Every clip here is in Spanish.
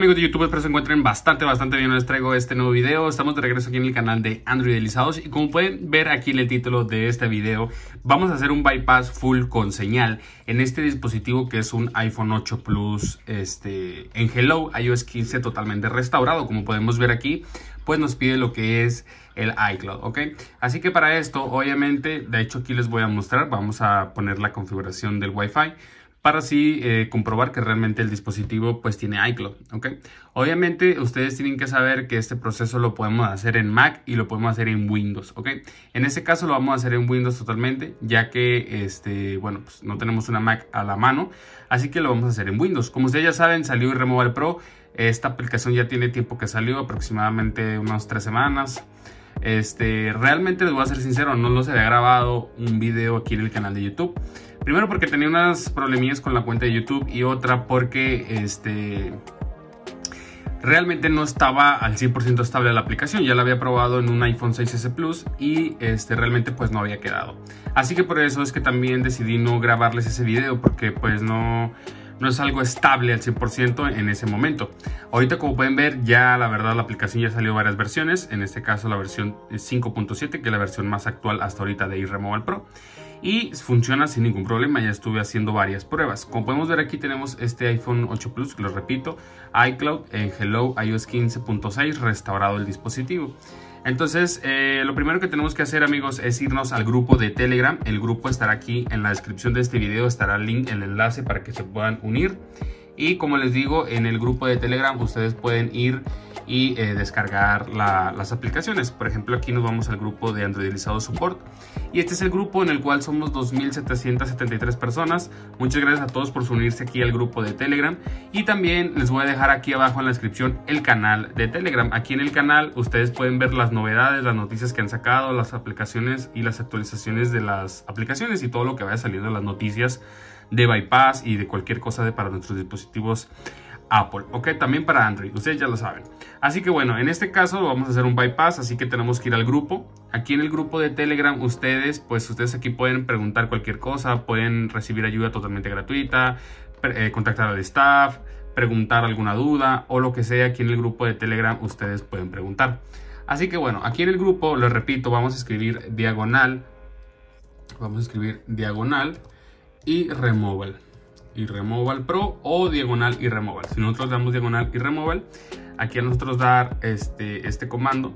Amigos de YouTube, espero se encuentren bastante bien. Les traigo este nuevo video. Estamos de regreso aquí en el canal de Android Deslizados. Y como pueden ver aquí en el título de este video, vamos a hacer un bypass full con señal en este dispositivo que es un iPhone 8 Plus en Hello, iOS 15 totalmente restaurado. Como podemos ver aquí, pues nos pide lo que es el iCloud, ¿ok? Así que para esto, obviamente, de hecho aquí les voy a mostrar, vamos a poner la configuración del Wi-Fi para así comprobar que realmente el dispositivo pues tiene iCloud, ¿ok? Obviamente ustedes tienen que saber que este proceso lo podemos hacer en Mac y lo podemos hacer en Windows, ¿ok? En este caso lo vamos a hacer en Windows totalmente, ya que bueno, pues no tenemos una Mac a la mano, así que lo vamos a hacer en Windows. Como ustedes ya saben, salió iRemoval Pro. Esta aplicación ya tiene tiempo que salió, aproximadamente unas 3 semanas. Realmente les voy a ser sincero, no los había grabado un video aquí en el canal de YouTube. Primero porque tenía unas problemillas con la cuenta de YouTube y otra porque realmente no estaba al 100% estable la aplicación. Ya la había probado en un iPhone 6s Plus y realmente pues no había quedado. Así que por eso es que también decidí no grabarles ese video, porque pues no es algo estable al 100% en ese momento. Ahorita, como pueden ver, ya la verdad la aplicación ya salió varias versiones. En este caso la versión 5.7, que es la versión más actual hasta ahorita de iRemoval Pro. Y funciona sin ningún problema, ya estuve haciendo varias pruebas. Como podemos ver aquí tenemos este iPhone 8 Plus, que lo repito, iCloud en Hello, iOS 15.6, restaurado el dispositivo. Entonces, lo primero que tenemos que hacer, amigos, es irnos al grupo de Telegram. El grupo estará aquí en la descripción de este video, estará el link, el enlace para que se puedan unir. Y como les digo, en el grupo de Telegram ustedes pueden ir y descargar las aplicaciones. Por ejemplo, aquí nos vamos al grupo de Android Deslizados Support. Y este es el grupo en el cual somos 2.773 personas. Muchas gracias a todos por unirse aquí al grupo de Telegram. Y también les voy a dejar aquí abajo en la descripción el canal de Telegram. Aquí en el canal ustedes pueden ver las novedades, las noticias que han sacado, las aplicaciones y las actualizaciones de las aplicaciones y todo lo que vaya saliendo, las noticias de bypass y de cualquier cosa para nuestros dispositivos Apple, ok, también para Android, ustedes ya lo saben. Así que bueno, en este caso vamos a hacer un bypass, así que tenemos que ir al grupo. Aquí en el grupo de Telegram ustedes aquí pueden preguntar cualquier cosa, pueden recibir ayuda totalmente gratuita, contactar al staff, preguntar alguna duda o lo que sea. Aquí en el grupo de Telegram ustedes pueden preguntar. Así que bueno, aquí en el grupo, les repito, vamos a escribir diagonal iRemoval Pro o diagonal iRemoval. Si nosotros damos diagonal iRemoval, aquí a nosotros dar este comando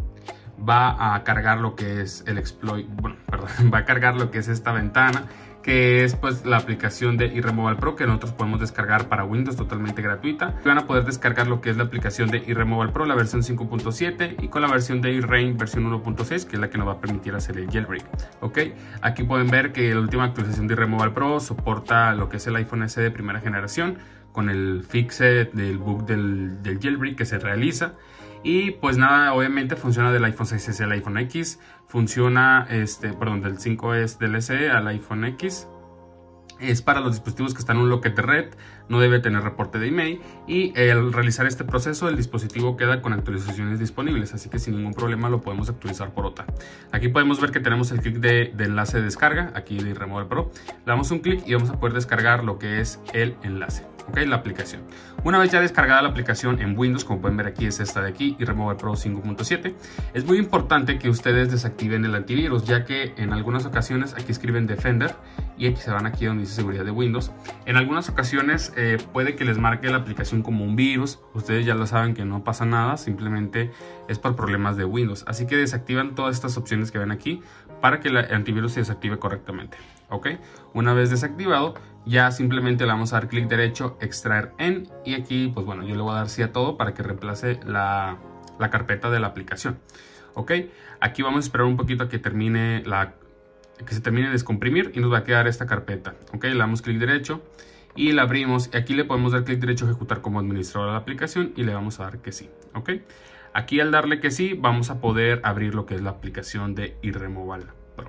va a cargar lo que es el exploit, va a cargar lo que es esta ventana, que es pues la aplicación de iRemoval Pro que nosotros podemos descargar para Windows totalmente gratuita. Van a poder descargar lo que es la aplicación de iRemoval Pro, la versión 5.7, y con la versión de iRain versión 1.6, que es la que nos va a permitir hacer el jailbreak, ok. Aquí pueden ver que la última actualización de iRemoval Pro soporta lo que es el iPhone SE de primera generación, con el fixe del bug del jailbreak que se realiza. Y pues nada, obviamente funciona del iPhone 6S al iPhone X, funciona del 5S del SE al iPhone X. Es para los dispositivos que están en un locket de red, no debe tener reporte de email, y al realizar este proceso el dispositivo queda con actualizaciones disponibles, así que sin ningún problema lo podemos actualizar por OTA. Aquí podemos ver que tenemos el clic de enlace de descarga, aquí de iRemoval Pro. Le damos un clic y vamos a poder descargar lo que es el enlace, ok, la aplicación. Una vez ya descargada la aplicación en Windows, como pueden ver aquí es esta de aquí, iRemoval Pro 5.7, es muy importante que ustedes desactiven el antivirus, ya que en algunas ocasiones, aquí escriben Defender y aquí se van aquí donde dice seguridad de Windows. En algunas ocasiones puede que les marque la aplicación como un virus. Ustedes ya lo saben que no pasa nada, simplemente es por problemas de Windows. Así que desactivan todas estas opciones que ven aquí para que el antivirus se desactive correctamente, ok. Una vez desactivado, ya simplemente le vamos a dar clic derecho, extraer en, y aquí pues bueno, yo le voy a dar sí a todo para que reemplace la carpeta de la aplicación, ok. Aquí vamos a esperar un poquito a que termine que se termine de descomprimir y nos va a quedar esta carpeta, ok. Le damos clic derecho y la abrimos, y aquí le podemos dar clic derecho, ejecutar como administrador de la aplicación, y le vamos a dar que sí, ok. Aquí al darle que sí vamos a poder abrir lo que es la aplicación de iRemoval Pro.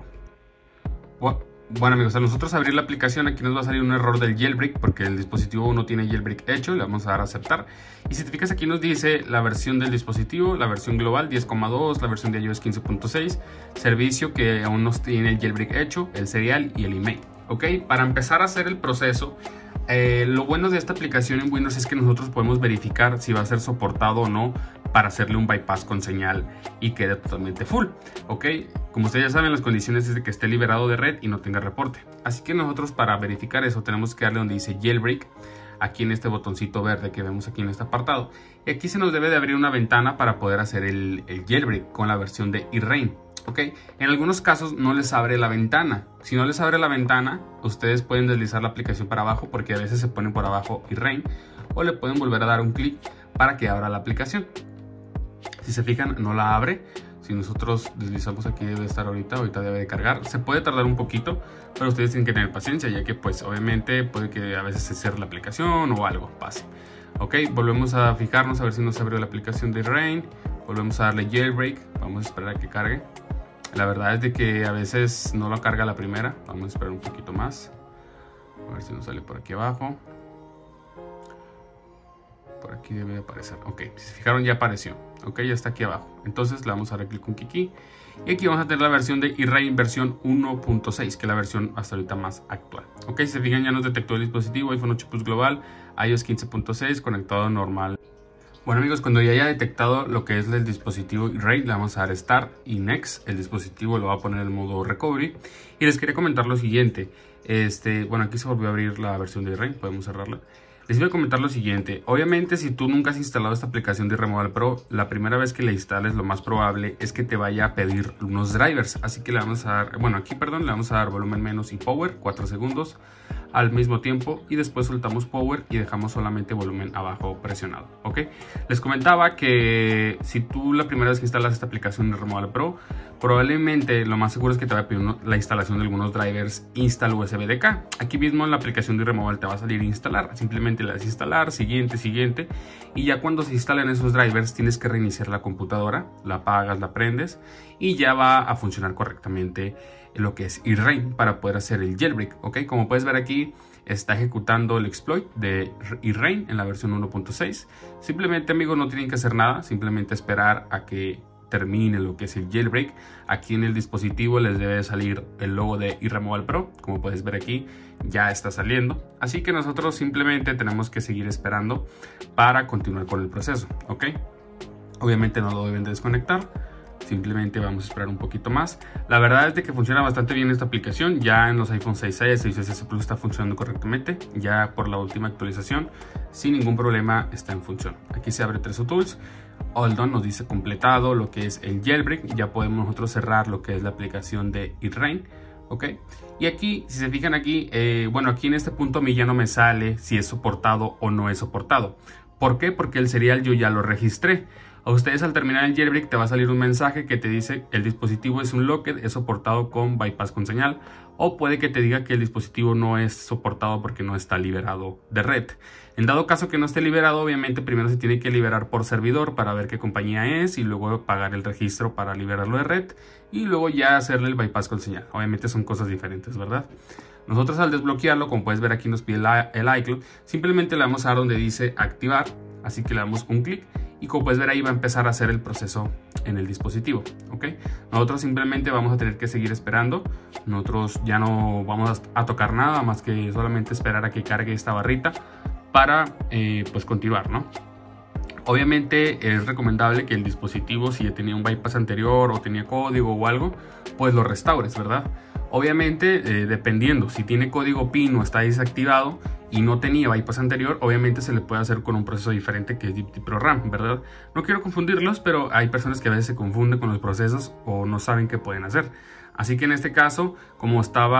Bueno, amigos, a nosotros abrir la aplicación aquí nos va a salir un error del jailbreak porque el dispositivo no tiene jailbreak hecho. Le vamos a dar a aceptar, y si te fijas aquí nos dice la versión del dispositivo, la versión global 10.2, la versión de iOS 15.6, servicio que aún no tiene el jailbreak hecho, el serial y el email. ¿ok? Para empezar a hacer el proceso, lo bueno de esta aplicación en Windows es que nosotros podemos verificar si va a ser soportado o no para hacerle un bypass con señal y quede totalmente full, ¿ok? Como ustedes ya saben, las condiciones es de que esté liberado de red y no tenga reporte. Así que nosotros, para verificar eso, tenemos que darle donde dice Jailbreak, aquí en este botoncito verde que vemos aquí en este apartado. Y aquí se nos debe de abrir una ventana para poder hacer el jailbreak con la versión de iRain. ¿Ok? En algunos casos no les abre la ventana. Si no les abre la ventana, ustedes pueden deslizar la aplicación para abajo, porque a veces se pone por abajo iRain, o le pueden volver a dar un clic para que abra la aplicación. Si se fijan, no la abre. Si nosotros deslizamos aquí, debe estar ahorita debe de cargar. Se puede tardar un poquito, pero ustedes tienen que tener paciencia, ya que pues obviamente puede que a veces se cierre la aplicación o algo pase. Ok, volvemos a fijarnos a ver si nos abrió la aplicación de iRain. Volvemos a darle jailbreak, vamos a esperar a que cargue. La verdad es de que a veces no lo carga la primera. Vamos a esperar un poquito más. A ver si nos sale por aquí abajo. Por aquí debe de aparecer. Ok, si se fijaron ya apareció. Ok, ya está aquí abajo. Entonces le vamos a dar clic con Kiki. Y aquí vamos a tener la versión de iRain versión 1.6, que es la versión hasta ahorita más actual. Ok, si se fijan ya nos detectó el dispositivo iPhone 8 Plus Global, iOS 15.6, conectado normal. Bueno amigos, cuando ya haya detectado lo que es el dispositivo iRain, le vamos a dar Start y Next. El dispositivo lo va a poner en modo Recovery. Y les quería comentar lo siguiente. Bueno, aquí se volvió a abrir la versión de iRain, podemos cerrarla. Les voy a comentar lo siguiente. Obviamente, si tú nunca has instalado esta aplicación de iRemoval Pro, la primera vez que la instales, lo más probable es que te vaya a pedir unos drivers. Así que le vamos a dar, bueno, aquí, perdón, le vamos a dar volumen menos y power, 4 segundos al mismo tiempo, y después soltamos power y dejamos solamente volumen abajo presionado, ¿ok? Les comentaba que si tú la primera vez que instalas esta aplicación de iRemoval Pro, probablemente lo más seguro es que te va a pedir la instalación de algunos drivers install USB-DK. Aquí mismo en la aplicación de iRemoval te va a salir instalar, simplemente le das instalar, siguiente, siguiente, y ya cuando se instalan esos drivers tienes que reiniciar la computadora, la apagas, la prendes y ya va a funcionar correctamente lo que es iRain para poder hacer el jailbreak, ¿ok? Como puedes ver aquí, está ejecutando el exploit de iRain en la versión 1.6. Simplemente, amigos, no tienen que hacer nada, simplemente esperar a que termine lo que es el jailbreak. Aquí en el dispositivo les debe salir el logo de iRemoval Pro, como puedes ver aquí ya está saliendo, así que nosotros simplemente tenemos que seguir esperando para continuar con el proceso, ¿ok? Obviamente no lo deben de desconectar, simplemente vamos a esperar un poquito más. La verdad es de que funciona bastante bien esta aplicación. Ya en los iPhone 6s, 6s Plus está funcionando correctamente. Ya por la última actualización, sin ningún problema, está en función. Aquí se abre Trezor Tools. All done, nos dice completado lo que es el jailbreak. Ya podemos nosotros cerrar lo que es la aplicación de iRain, ¿ok? Y aquí, si se fijan aquí, bueno, aquí en este punto a mí ya no me sale si es soportado o no es soportado. ¿Por qué? Porque el serial yo ya lo registré. A ustedes al terminar el jailbreak te va a salir un mensaje que te dice el dispositivo es un locked, es soportado con bypass con señal, o puede que te diga que el dispositivo no es soportado porque no está liberado de red. En dado caso que no esté liberado, obviamente primero se tiene que liberar por servidor para ver qué compañía es y luego pagar el registro para liberarlo de red y luego ya hacerle el bypass con señal. Obviamente son cosas diferentes, ¿verdad? Nosotros al desbloquearlo, como puedes ver aquí nos pide el iCloud, simplemente le vamos a dar donde dice activar, así que le damos un clic. Y como puedes ver ahí va a empezar a hacer el proceso en el dispositivo, ¿ok? Nosotros simplemente vamos a tener que seguir esperando. Nosotros ya no vamos a tocar nada más que solamente esperar a que cargue esta barrita para pues continuar, ¿no? Obviamente es recomendable que el dispositivo, si ya tenía un bypass anterior o tenía código o algo, pues lo restaures, ¿verdad? Obviamente, dependiendo, si tiene código PIN o está desactivado y no tenía bypass anterior, obviamente se le puede hacer con un proceso diferente que es DiProRAM, ¿verdad? No quiero confundirlos, pero hay personas que a veces se confunden con los procesos o no saben qué pueden hacer. Así que en este caso, como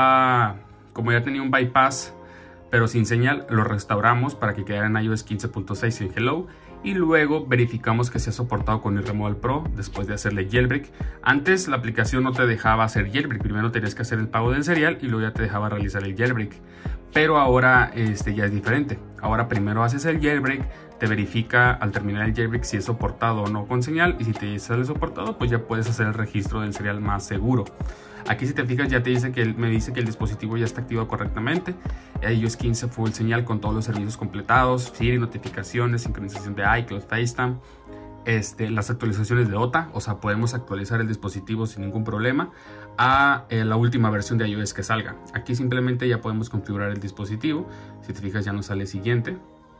ya tenía un bypass pero sin señal, lo restauramos para que quedara en iOS 15.6 en Hello. Y luego verificamos que sea soportado con iRemoval Pro después de hacerle jailbreak. Antes la aplicación no te dejaba hacer jailbreak, primero tenías que hacer el pago del serial y luego ya te dejaba realizar el jailbreak. Pero ahora ya es diferente. Ahora primero haces el jailbreak, te verifica al terminar el jailbreak si es soportado o no con señal, y si te sale soportado, pues ya puedes hacer el registro del serial más seguro. Aquí si te fijas ya te dice me dice que el dispositivo ya está activado correctamente. iOS 15 full señal con todos los servicios completados, Siri, notificaciones, sincronización de iCloud, FaceTime. las actualizaciones de OTA, o sea, podemos actualizar el dispositivo sin ningún problema a la última versión de iOS que salga. Aquí simplemente ya podemos configurar el dispositivo. Si te fijas, ya nos sale siguiente.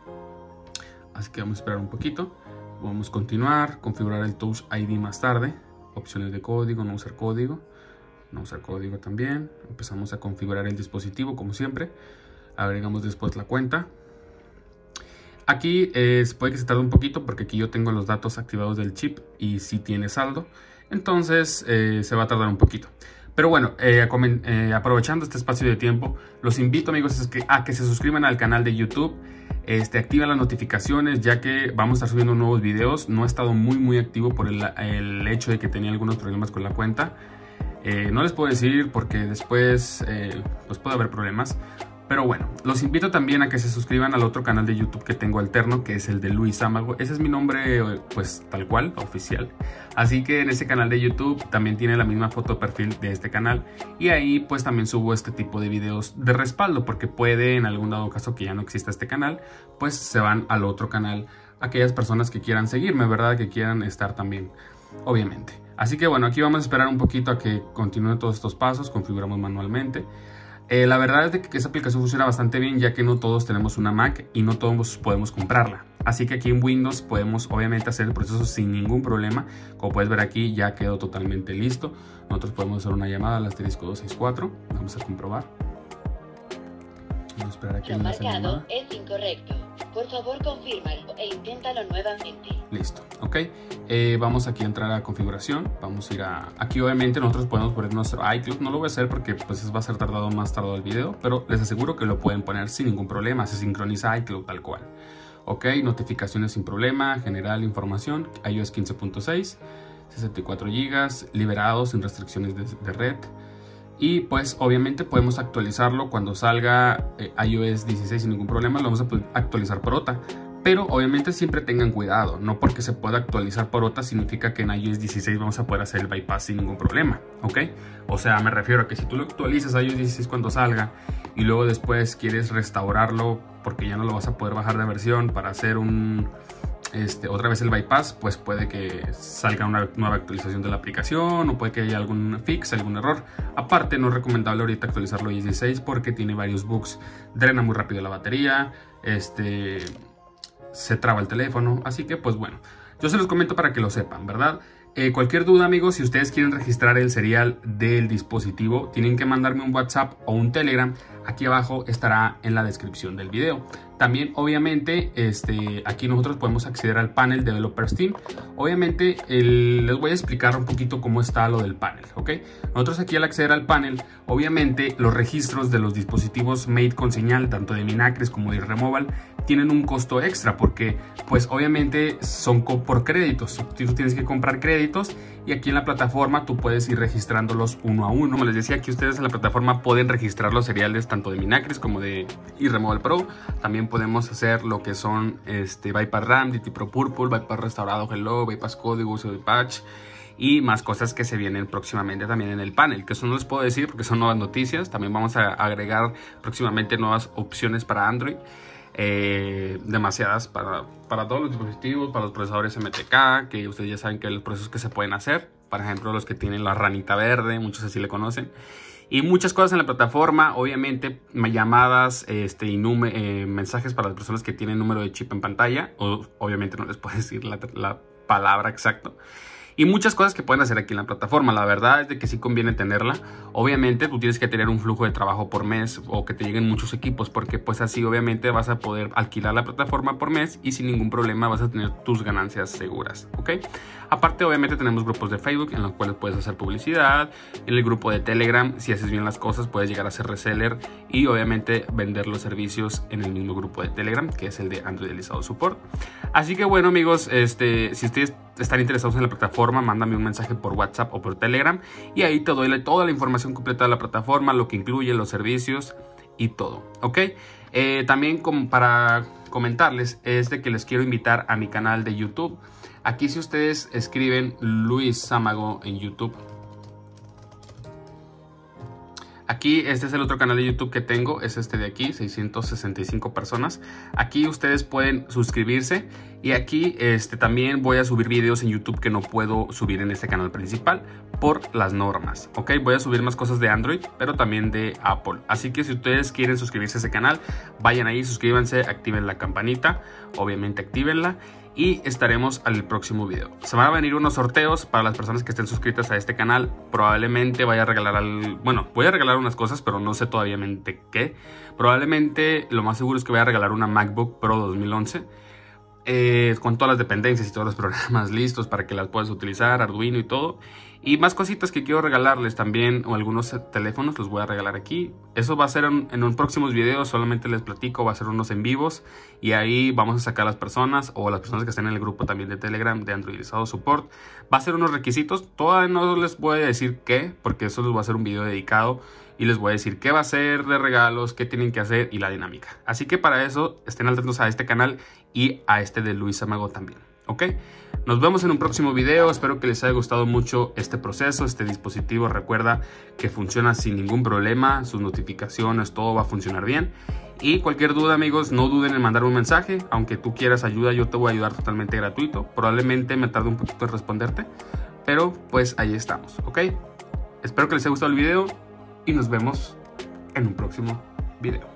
Así que vamos a esperar un poquito. Vamos a continuar, configurar el Touch ID más tarde. Opciones de código, no usar código. No usar código también. Empezamos a configurar el dispositivo como siempre. Agregamos después la cuenta. Aquí puede que se tarde un poquito porque aquí yo tengo los datos activados del chip y si tiene saldo. Entonces se va a tardar un poquito. Pero bueno, aprovechando este espacio de tiempo, los invito, amigos, a que se suscriban al canal de YouTube. Activen las notificaciones, ya que vamos a estar subiendo nuevos videos. No he estado muy activo por el hecho de que tenía algunos problemas con la cuenta. No les puedo decir porque después pues puede haber problemas. Pero bueno, los invito también a que se suscriban al otro canal de YouTube que tengo alterno, que es el de Luis Sámago. Ese es mi nombre, pues tal cual, oficial. Así que en ese canal de YouTube también tiene la misma foto de perfil de este canal. Y ahí pues también subo este tipo de videos de respaldo, porque puede en algún dado caso que ya no exista este canal, pues se van al otro canal aquellas personas que quieran seguirme, ¿verdad? Que quieran estar también, obviamente. Así que bueno, aquí vamos a esperar un poquito a que continúen todos estos pasos, configuramos manualmente. La verdad es de que esa aplicación funciona bastante bien, ya que no todos tenemos una Mac y no todos podemos comprarla. Así que aquí en Windows podemos obviamente hacer el proceso sin ningún problema. Como puedes ver aquí ya quedó totalmente listo. Nosotros podemos hacer una llamada al asterisco 264. Vamos a comprobar. Vamos a esperar a que lo marcado es incorrecto. Por favor, confírmalo e inténtalo nuevamente. Listo, ok. Vamos aquí a entrar a configuración. Vamos a ir a... Aquí obviamente nosotros podemos poner nuestro iCloud. No lo voy a hacer porque pues va a ser más tardado el video, pero les aseguro que lo pueden poner sin ningún problema. Se sincroniza iCloud tal cual. Ok, notificaciones sin problema, general, información, iOS 15.6, 64 GB, liberados sin restricciones de red. Y pues obviamente podemos actualizarlo cuando salga iOS 16 sin ningún problema. Lo vamos a actualizar por OTA. Pero obviamente siempre tengan cuidado. No porque se pueda actualizar por OTA significa que en iOS 16 vamos a poder hacer el bypass sin ningún problema. ¿Ok? O sea, me refiero a que si tú lo actualizas a iOS 16 cuando salga y luego después quieres restaurarlo porque ya no lo vas a poder bajar de versión para hacer otra vez el bypass, pues puede que salga una nueva actualización de la aplicación o puede que haya algún fix, algún error. Aparte, no es recomendable ahorita actualizarlo a iOS 16 porque tiene varios bugs. Drena muy rápido la batería, se traba el teléfono, así que pues bueno, yo se los comento para que lo sepan, ¿verdad? Cualquier duda, amigos, si ustedes quieren registrar el serial del dispositivo, tienen que mandarme un WhatsApp o un Telegram. Aquí abajo estará en la descripción del video. También, obviamente, aquí nosotros podemos acceder al panel Developers Team. Obviamente, les voy a explicar un poquito cómo está lo del panel, ¿ok? Nosotros aquí al acceder al panel, obviamente, los registros de los dispositivos Mate con señal, tanto de Minacris como de Removal, tienen un costo extra porque, pues, obviamente, son por créditos. Tú tienes que comprar créditos y aquí en la plataforma tú puedes ir registrándolos uno a uno. Como les decía, aquí ustedes en la plataforma pueden registrar los seriales tanto de Minacris como de Removal Pro. También podemos hacer lo que son Bypass RAM, DT Pro Purple, Bypass Restaurado Hello, Bypass Código, uso de patch y más cosas que se vienen próximamente también en el panel, que eso no les puedo decir porque son nuevas noticias. También vamos a agregar próximamente nuevas opciones para Android, demasiadas para todos los dispositivos, para los procesadores MTK, que ustedes ya saben que los procesos que se pueden hacer, por ejemplo los que tienen la ranita verde, muchos así le conocen. Y muchas cosas en la plataforma, obviamente llamadas y mensajes para las personas que tienen número de chip en pantalla. Obviamente no les puedo decir la palabra exacta. Y muchas cosas que pueden hacer aquí en la plataforma. La verdad es de que sí conviene tenerla. Obviamente tú tienes que tener un flujo de trabajo por mes o que te lleguen muchos equipos, porque pues así obviamente vas a poder alquilar la plataforma por mes y sin ningún problema vas a tener tus ganancias seguras, ¿ok? Aparte obviamente tenemos grupos de Facebook en los cuales puedes hacer publicidad. En el grupo de Telegram, si haces bien las cosas, puedes llegar a ser reseller y obviamente vender los servicios en el mismo grupo de Telegram, que es el de Android Realizado Support. Así que bueno, amigos, si ustedes están interesados en la plataforma, mándame un mensaje por WhatsApp o por Telegram y ahí te doy toda la información completa de la plataforma, lo que incluye, los servicios y todo, ¿ok? También para comentarles es de que les quiero invitar a mi canal de YouTube. Aquí si ustedes escriben Luis Sámago en YouTube, aquí aquí este es el otro canal de YouTube que tengo, es este de aquí, 665 personas. Aquí ustedes pueden suscribirse y aquí también voy a subir videos en YouTube que no puedo subir en este canal principal por las normas, ¿ok? Voy a subir más cosas de Android, pero también de Apple. Así que si ustedes quieren suscribirse a ese canal, vayan ahí, suscríbanse, activen la campanita, obviamente actívenla. Y estaremos al próximo video. Se van a venir unos sorteos para las personas que estén suscritas a este canal. Probablemente vaya a regalar voy a regalar unas cosas, pero no sé todavía qué. Probablemente lo más seguro es que voy a regalar una MacBook Pro 2011 con todas las dependencias y todos los programas listos para que las puedas utilizar, Arduino y todo. Y más cositas que quiero regalarles también, o algunos teléfonos los voy a regalar aquí. Eso va a ser en un próximos videos, solamente les platico, va a ser unos en vivos. Y ahí vamos a sacar a las personas, o las personas que estén en el grupo también de Telegram, de Androidizado Support. Va a ser unos requisitos, todavía no les voy a decir qué, porque eso les va a ser un video dedicado. Y les voy a decir qué va a ser de regalos, qué tienen que hacer y la dinámica. Así que para eso estén atentos a este canal y a este de Luis Amago también, ¿ok? Nos vemos en un próximo video. Espero que les haya gustado mucho este proceso, este dispositivo. Recuerda que funciona sin ningún problema, sus notificaciones, todo va a funcionar bien. Y cualquier duda, amigos, no duden en mandar un mensaje. Aunque tú quieras ayuda, yo te voy a ayudar totalmente gratuito. Probablemente me tarde un poquito en responderte, pero pues ahí estamos, ¿ok? Espero que les haya gustado el video y nos vemos en un próximo video.